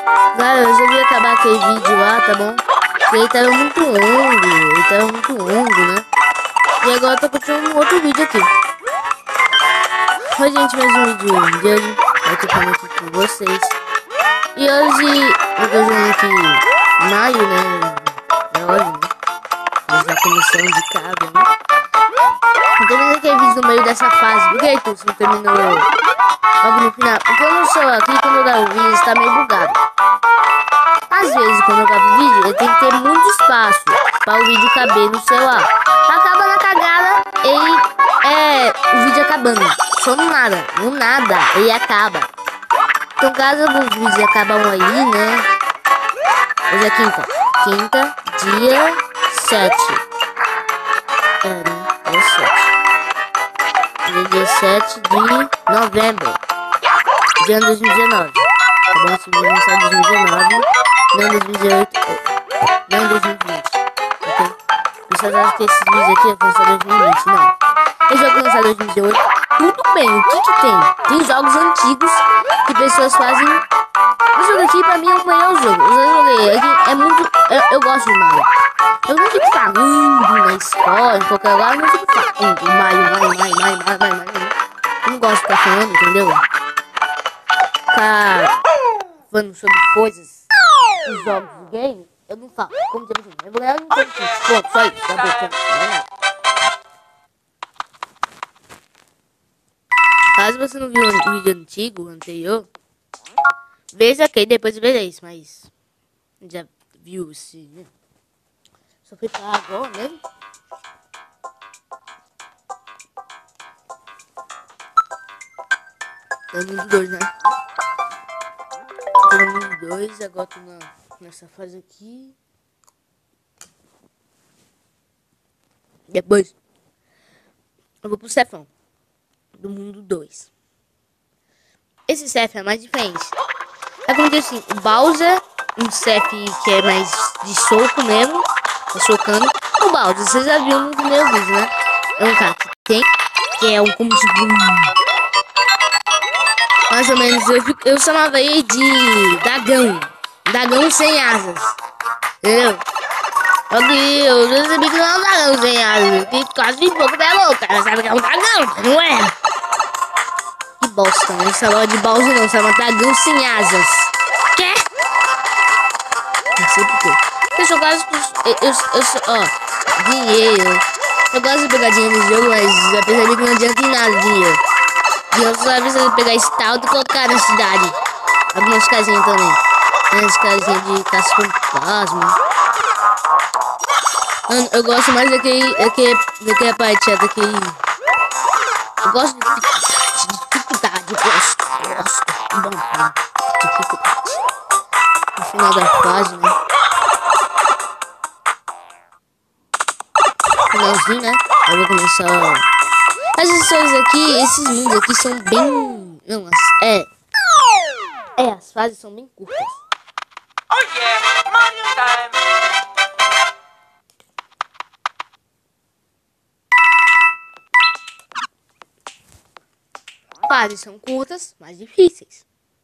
Galera, eu resolvi acabar aquele vídeo lá, tá bom? Porque ele tava muito longo, né? E agora eu tô continuando um outro vídeo aqui. Oi, gente, mais um vídeo de hoje. Eu tô falando aqui com vocês. E hoje eu tô jogando aqui maio, né? É hoje, né? Mas já começando de casa, né? Não terminei aquele vídeo no meio dessa fase. Por que você não terminou logo no final? Porque eu não sou aqui, quando eu gravo o vídeo, está meio bugado. Às vezes, quando eu gravo vídeo, eu tenho que ter muito espaço para o vídeo caber no celular. Acaba na cagada e o vídeo acabando. Só no nada, ele acaba. Então, caso os vídeos acabam aí, né? Hoje é quinta, dia 7. Dia 7. Dia 7 de novembro de ano 2019. Tá bom? Esse vídeo lançado em 2019, não 2018, não 2020. Ok? Vocês acham que esses vídeos aqui é lançado em 2020? Não. Esse jogo lançado em 2018, tudo bem. O que tem? Tem jogos antigos que pessoas fazem. Esse jogo aqui pra mim é o melhor jogo. Eu já joguei. É muito. Eu gosto de Mario. Eu não fico falando na escola, em qualquer lugar. Eu não fico falando Mario. Eu não gosto de ficar falando, entendeu? Ficar falando sobre coisas, os jogos de game, eu não falo. Como tem assim, eu vou ganhar um tempo. Pronto, só isso. Caso você não viu o vídeo antigo, anterior, veja aqui, depois veja isso, mas já viu esse, né? Só fui pra agora mesmo. Todo mundo dois, né? Todo mundo dois, agora tô nessa fase aqui. Depois eu vou pro Cefão do mundo 2. Esse Cef é mais diferente. Acontece assim, o Bowser, um Cef que é mais de soco mesmo, tá socando. O Bowser, vocês já viram no primeiro vídeo, né? É um cara que tem, que é um como tipo mais ou menos, eu chamava ele de Dragão sem asas, entendeu? Eu percebi que não é um dragão sem asas, que quase de pouco da louca, ela sabe que é um dragão, não é? Que bosta, não chamava de Bowser não, chamava dragão sem asas. Quê? Não sei porquê. Eu gosto, dinheiro. Eu gosto de pegar dinheiro no jogo, mas já percebi que não adianta em nada dinheiro. Eu só preciso pegar esse tal e colocar na cidade. Algumas casinhas também. As casinhas de caça-fantasma. Mano, eu gosto mais daquela parte, daquele... Eu gosto de dificuldade, eu gosto. Bom, dificuldade. No final da fase, né? Finalzinho, né? Eu vou começar... As histórias aqui, esses mundos aqui são bem... Não, as fases são bem curtas. Oh yeah, Mario time! Fases são curtas, mas difíceis.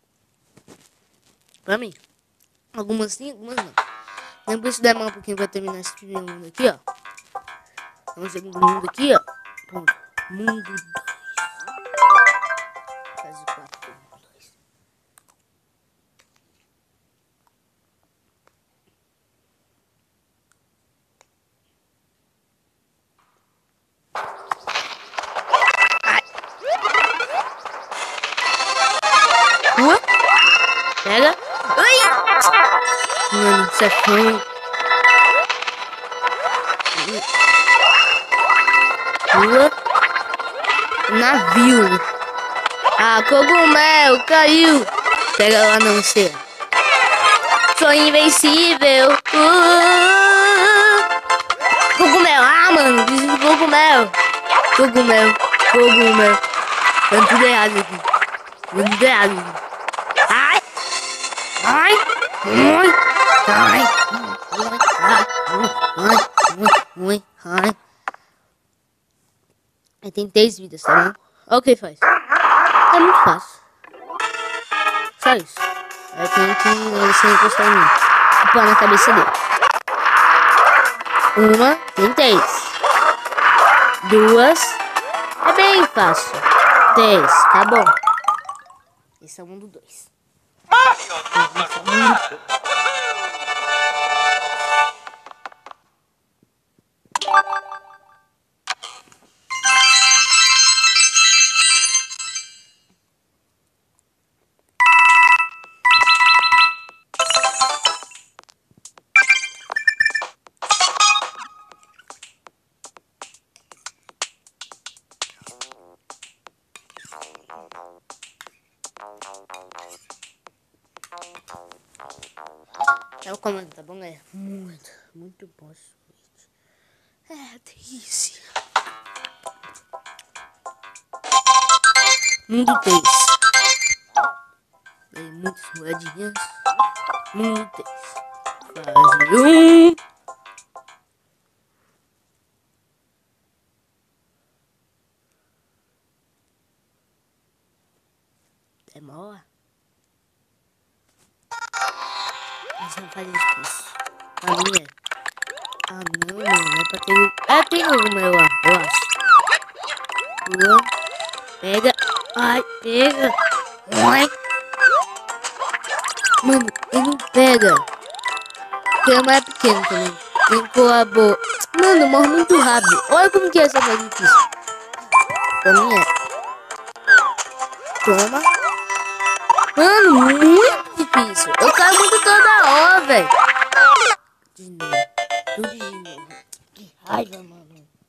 Pra mim. Algumas sim, algumas não. Lembra isso da mão um pouquinho pra terminar esse primeiro mundo aqui, ó. Vamos segundo mundo aqui, ó. Pronto. Mundo 2. Fase 4, mundo 2. Rua. Pega. Ai! Mano, isso é fã. Rua. Navio. Ah, cogumelo caiu. Pega lá não ser. Sou invencível. Cogumelo. Ah, mano, preciso de cogumelo. Cogumelo. Tá tudo errado aqui. Tudo errado aqui. Ai. Ai. Ai. Ai. Ai. Aí tem 3 vidas, tá bom? Olha o que faz. É muito fácil. Só isso. Eu tenho que ele sem encostar em mim. E pôr na cabeça dele. Uma, tem 3. 2. É bem fácil. 3, tá bom. Esse é o mundo 2. Mario, super! É o comando, tá bom, galera? Muito bom esse sorvete. É, delícia. Mundo 3. Tem muitas moedinhas. Mundo 3. Fase 1. Demora. Mas não faz isso. Pra mim é. Ah, não, mano. É pra ter. É, tem alguma, eu acho. Pula. Pega. Ai, pega. Ai. Mano, ele não pega. Porque é mais pequeno também. Tem que pôr a boa. Mano, morre muito rápido. Olha como que é essa mais difícil. Pra mim é. Toma. Mano, muito difícil. Eu caio muito toda hora, velho. De novo. Tudo de novo. Que raiva, mano.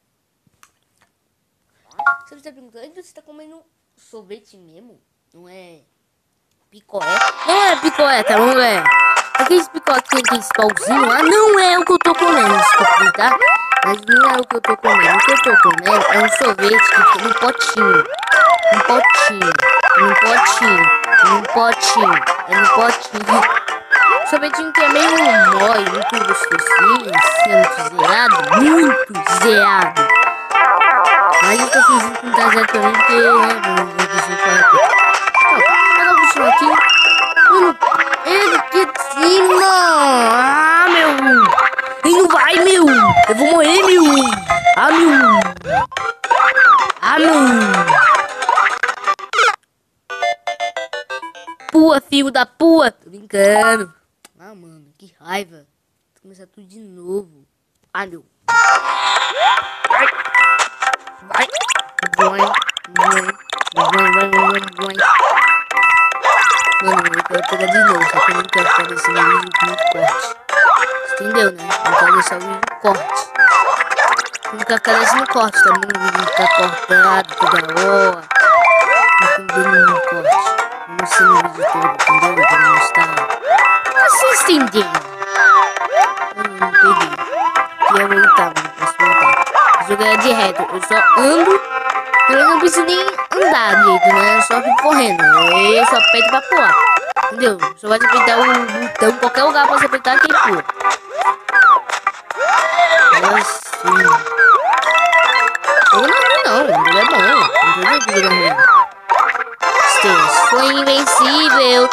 Você está perguntando, você tá comendo sorvete mesmo? Não é picolé? Não é picolé, tá bom, galera? Aqueles picolé que tem aqueles pauzinhos lá, não é o que eu tô comendo, desculpa, tá? Mas não é o que eu tô comendo. O que eu tô comendo é um sorvete que fica num potinho. Um potinho. Um potinho. Um potinho. É um potinho. Sorvetinho que é meio mole, muito gostosinho, assim, muito zerado. Muito zerado. Mas eu tô fingindo que não tá zero também, porque, né, vou dizer pra ela. Cadê o bichinho aqui? Ele aqui de cima! Ah, meu! Ele não vai, meu! Eu vou morrer, meu! Ah, meu! Ah, meu! Pua, filho da pua! Tô brincando. Ah, mano, que raiva. Vou começar tudo de novo. Ah, meu! Vai! Vai! Vai! Mano, eu quero pegar de novo, só que eu não quero ficar desse vídeo muito corte. Entendeu, né? Eu quero deixar o vídeo corte. Não quero ficar deixando corte, tá? O vídeo ficar cortado toda hora. Não entendeu nenhum corte. Eu não sei no vídeo todo, entendeu? Pra não estar. Vocês entendendo? Eu não peguei. Queria voltar, mano. Posso voltar. O jogo é de reto. Eu só ando. Eu não preciso nem andar direito, né? Eu só fico correndo. Eu só aperto pra pular. Entendeu? Só vai apertar o botão em qualquer lugar pra você apertar que ele pula. Assim. Eu não, ele é bom. Não tô dizendo que ele é ruim. Sou invencível.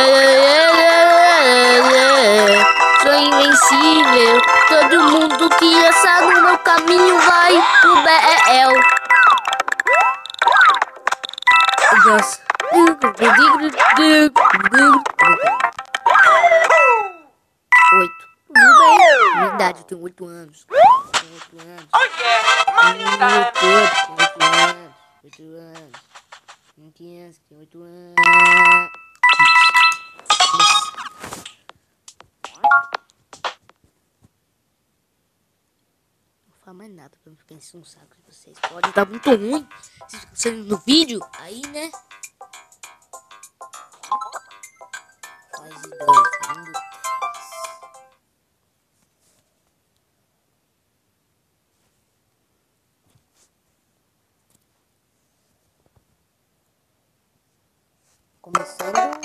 Sou invencível. Todo mundo que essa no meu caminho vai pro BEL. Nossa. 8. Tudo bem. Verdade, eu tenho 8 anos. 8 anos. Oh yeah, Mario time! 8 anos. Uma criança que tem 8 anos. Não falo mais nada pra não ficar enchendo um saco de vocês. Pode estar muito ruim se vocês no vídeo. Aí, né? Fase 2, mundo 3. Começando.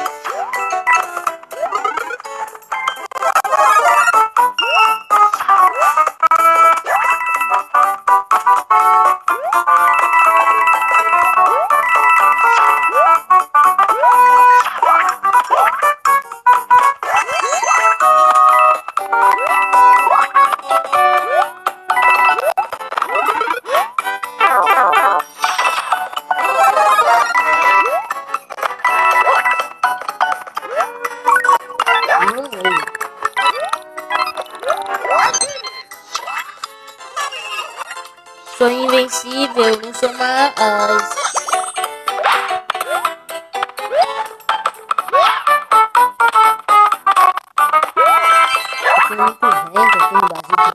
Sou invencível, não sou mais. Muito vento aqui no Brasil.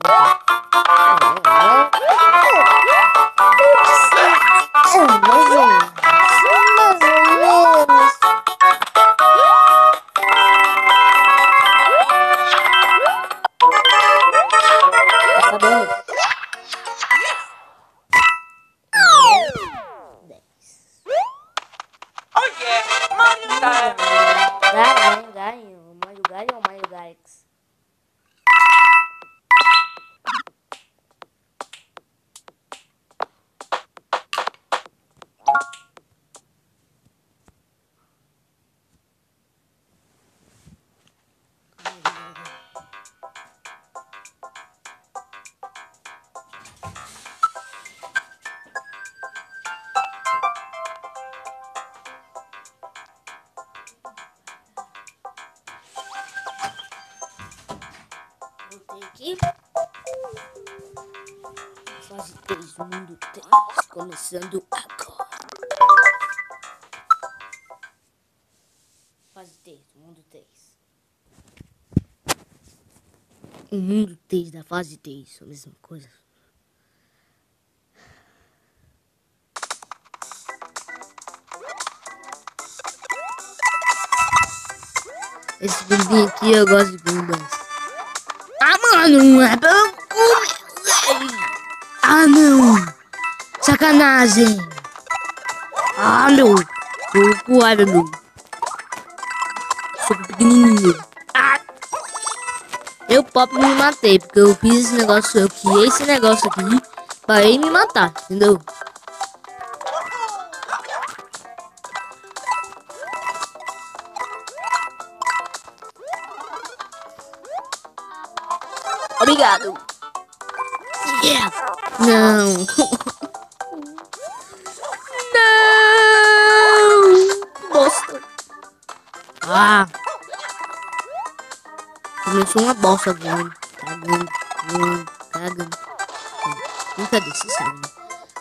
Oh yeah, Mario time. Ganho. Mario ou Mario Galaxy? Voltei aqui. Fase 3 do mundo 3. Começando agora. Fase 3 do mundo 3. O mundo 3 da fase 3. A mesma coisa. Esse bombinho aqui eu gosto de bombas. Ah, mano, é banco. Ah, não. Sacanagem. Ah, meu. Tô com raiva, meu. Sou pequenininho. Ah. Eu próprio me matei, porque eu fiz esse negócio, eu criei esse negócio aqui pra ele me matar, entendeu? Obrigado. Yeah. Não. Não. Bosta. Ah. Começou uma bosta voando. Cagando. Nunca desse, sabe? Né?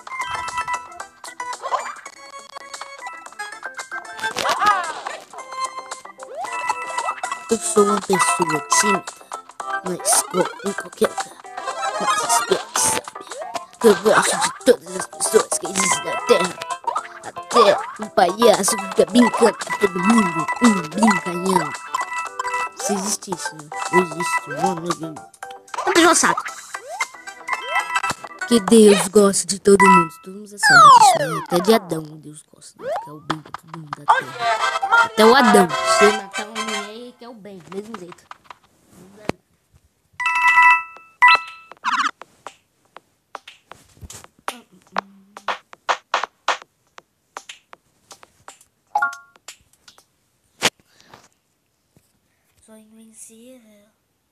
Eu sou uma pessoa tímida. Na escola, em qualquer lugar. Mas espero que sabe. Eu gosto de todas as pessoas que existem na Terra. Até um palhaço fica brincando com todo mundo. Brincalhão. Se existisse, né? Existe, não deixa saco. Que Deus gosta de todo mundo. Todo mundo já sabe disso, né? Até de Adão Deus gosta. Ele quer o bem pra todo mundo da Terra. Até o Adão. Se ele matar uma mulher, ele quer o bem. Do mesmo jeito. Sou invencível.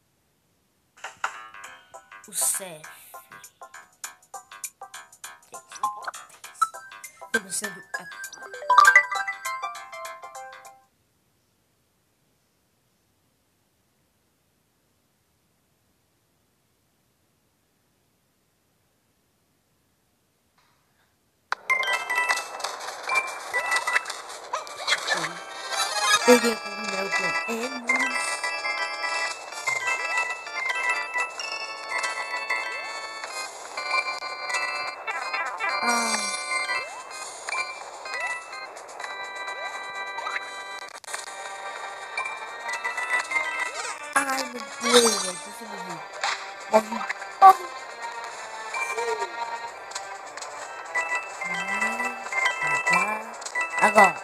O Cef. Começando agora. Peguei com o meu plano. Ai, meu Deus, velho. Deixa eu morrer. Morre. Agora.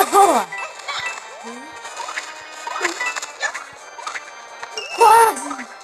Quase.